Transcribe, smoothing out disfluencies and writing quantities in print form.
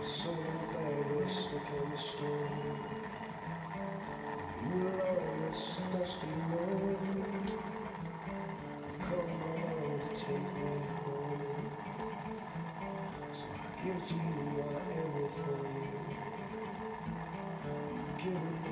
soul in a bag or stuck on the stone. You along this dusty road, I've come along to take me home. So I give to you my everything. You've given